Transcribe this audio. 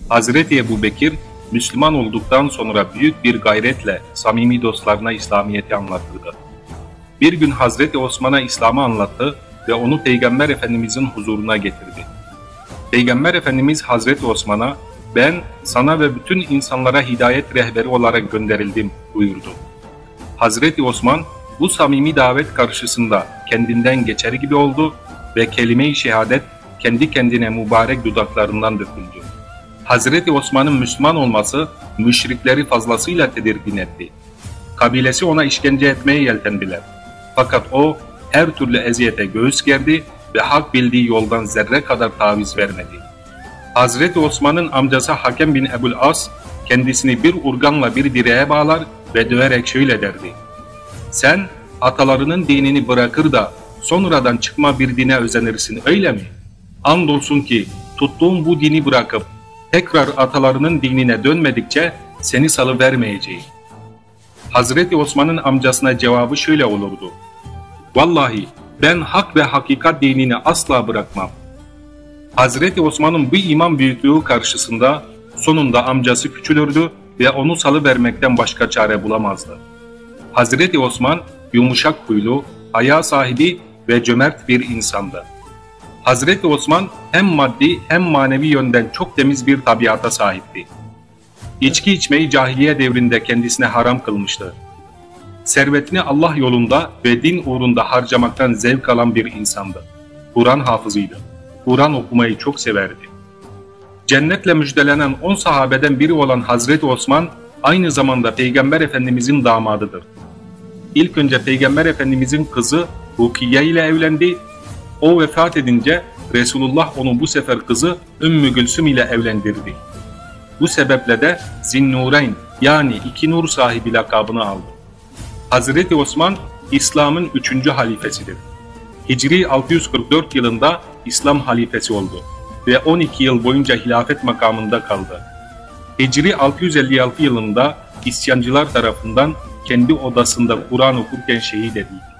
Hazreti Ebubekir, Müslüman olduktan sonra büyük bir gayretle samimi dostlarına İslamiyet'i anlattırdı. Bir gün Hazreti Osman'a İslam'ı anlattı ve onu Peygamber Efendimizin huzuruna getirdi. Peygamber Efendimiz Hazreti Osman'a, "Ben sana ve bütün insanlara hidayet rehberi olarak gönderildim," buyurdu. Hazreti Osman bu samimi davet karşısında kendinden geçer gibi oldu ve kelime-i şehadet kendi kendine mübarek dudaklarından döküldü. Hazreti Osman'ın Müslüman olması müşrikleri fazlasıyla tedirgin etti. Kabilesi ona işkence etmeye yeltendiler. Fakat o her türlü eziyete göğüs gerdi ve hak bildiği yoldan zerre kadar taviz vermedi. Hazreti Osman'ın amcası Hakem bin Ebu'l-As kendisini bir urganla bir direğe bağlar ve döverek şöyle derdi: "Sen atalarının dinini bırakır da sonradan çıkma bir dine özenirsin, öyle mi? Andolsun ki tuttuğun bu dini bırakıp tekrar atalarının dinine dönmedikçe seni salıvermeyeceğim." Hazreti Osman'ın amcasına cevabı şöyle olurdu: "Vallahi ben hak ve hakikat dinini asla bırakmam." Hazreti Osman'ın bu iman büyüklüğü karşısında sonunda amcası küçülürdü ve onu salıvermekten başka çare bulamazdı. Hazreti Osman yumuşak huylu, haya sahibi ve cömert bir insandı. Hazreti Osman hem maddi hem manevi yönden çok temiz bir tabiata sahipti. İçki içmeyi cahiliye devrinde kendisine haram kılmıştı. Servetini Allah yolunda ve din uğrunda harcamaktan zevk alan bir insandı. Kur'an hafızıydı. Kur'an okumayı çok severdi. Cennetle müjdelenen 10 sahabeden biri olan Hazreti Osman aynı zamanda Peygamber Efendimizin damadıdır. İlk önce Peygamber Efendimizin kızı Rukiye ile evlendi. O vefat edince Resulullah onu bu sefer kızı Ümmü Gülsüm ile evlendirdi. Bu sebeple de Zinnureyn, yani iki nur sahibi lakabını aldı. Hazreti Osman İslam'ın 3. halifesidir. Hicri 644 yılında İslam halifesi oldu ve 12 yıl boyunca hilafet makamında kaldı. Hicri 656 yılında isyancılar tarafından kendi odasında Kur'an okurken şehit edildi.